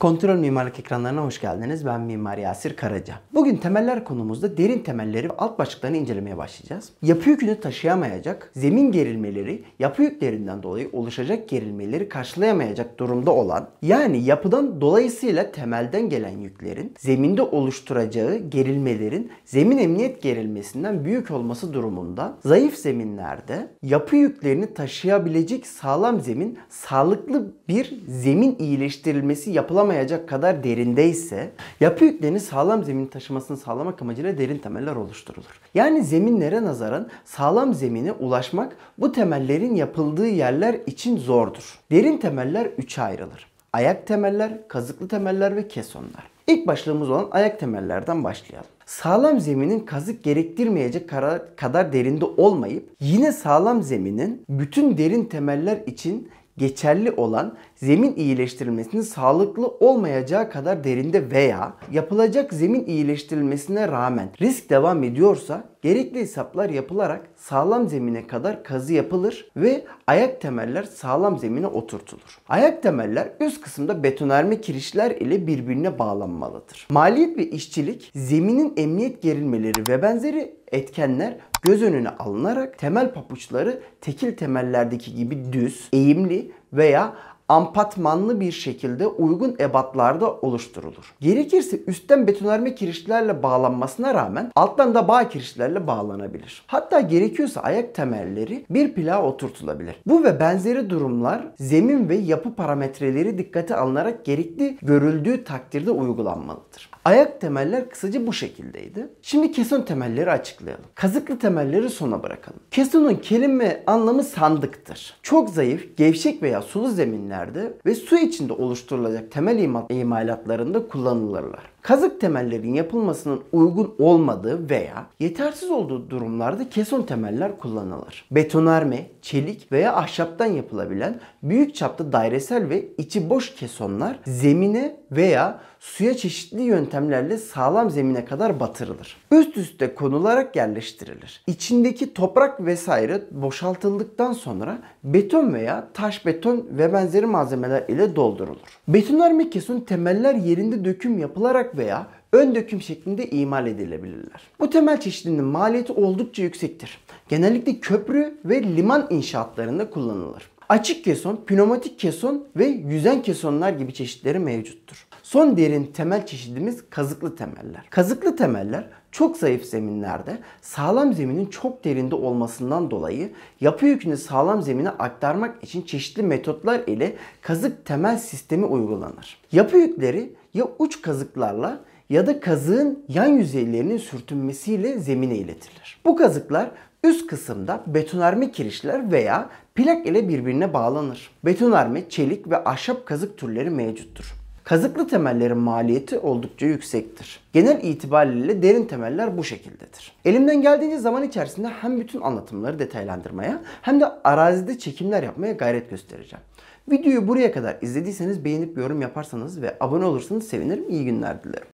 Kontrol mimarlık ekranlarına hoş geldiniz. Ben Mimar Yasir Karaca. Bugün temeller konumuzda derin temelleri ve alt başlıklarını incelemeye başlayacağız. Yapı yükünü taşıyamayacak, zemin gerilmeleri, yapı yüklerinden dolayı oluşacak gerilmeleri karşılayamayacak durumda olan, yani yapıdan dolayısıyla temelden gelen yüklerin zeminde oluşturacağı gerilmelerin zemin emniyet gerilmesinden büyük olması durumunda zayıf zeminlerde yapı yüklerini taşıyabilecek sağlam zemin, sağlıklı bir zemin iyileştirilmesi yapılamayacak kadar derindeyse yapı yüklerini sağlam zemin taşımasını sağlamak amacıyla derin temeller oluşturulur. Yani zeminlere nazaran sağlam zemine ulaşmak bu temellerin yapıldığı yerler için zordur. Derin temeller 3'e ayrılır. Ayak temeller, kazıklı temeller ve kesonlar. İlk başlığımız olan ayak temellerden başlayalım. Sağlam zeminin kazık gerektirmeyecek kadar derinde olmayıp yine sağlam zeminin bütün derin temeller için geçerli olan zemin iyileştirilmesinin sağlıklı olmayacağı kadar derinde veya yapılacak zemin iyileştirilmesine rağmen risk devam ediyorsa gerekli hesaplar yapılarak sağlam zemine kadar kazı yapılır ve ayak temeller sağlam zemine oturtulur. Ayak temeller üst kısımda betonarme kirişler ile birbirine bağlanmalıdır. Maliyet ve işçilik, zeminin emniyet gerilmeleri ve benzeri etkenler göz önüne alınarak temel papuçları tekil temellerdeki gibi düz, eğimli veya ampatmanlı bir şekilde uygun ebatlarda oluşturulur. Gerekirse üstten betonarme kirişlerle bağlanmasına rağmen alttan da bağ kirişlerle bağlanabilir. Hatta gerekiyorsa ayak temelleri bir plağa oturtulabilir. Bu ve benzeri durumlar zemin ve yapı parametreleri dikkate alınarak gerekli görüldüğü takdirde uygulanmalıdır. Ayak temeller kısaca bu şekildeydi. Şimdi keson temelleri açıklayalım. Kazıklı temelleri sona bırakalım. Kesonun kelime anlamı sandıktır. Çok zayıf, gevşek veya sulu zeminlerde ve su içinde oluşturulacak temel imalatlarında kullanılırlar. Kazık temellerin yapılmasının uygun olmadığı veya yetersiz olduğu durumlarda keson temeller kullanılır. Betonarme, çelik veya ahşaptan yapılabilen büyük çaplı dairesel ve içi boş kesonlar zemine veya suya çeşitli yöntemlerle sağlam zemine kadar batırılır. Üst üste konularak yerleştirilir. İçindeki toprak vesaire boşaltıldıktan sonra beton veya taş beton ve benzeri malzemeler ile doldurulur. Betonarme keson temeller yerinde döküm yapılarak veya ön döküm şeklinde imal edilebilirler. Bu temel çeşidinin maliyeti oldukça yüksektir. Genellikle köprü ve liman inşaatlarında kullanılır. Açık keson, pneumatik keson ve yüzen kesonlar gibi çeşitleri mevcuttur. Son derin temel çeşidimiz kazıklı temeller. Kazıklı temeller çok zayıf zeminlerde sağlam zeminin çok derinde olmasından dolayı yapı yükünü sağlam zemine aktarmak için çeşitli metotlar ile kazık temel sistemi uygulanır. Yapı yükleri ya uç kazıklarla ya da kazığın yan yüzeylerinin sürtünmesiyle zemine iletilir. Bu kazıklar üst kısımda betonarme kirişler veya plak ile birbirine bağlanır. Betonarme, çelik ve ahşap kazık türleri mevcuttur. Kazıklı temellerin maliyeti oldukça yüksektir. Genel itibariyle derin temeller bu şekildedir. Elimden geldiğince zaman içerisinde hem bütün anlatımları detaylandırmaya hem de arazide çekimler yapmaya gayret göstereceğim. Videoyu buraya kadar izlediyseniz beğenip yorum yaparsanız ve abone olursanız sevinirim. İyi günler dilerim.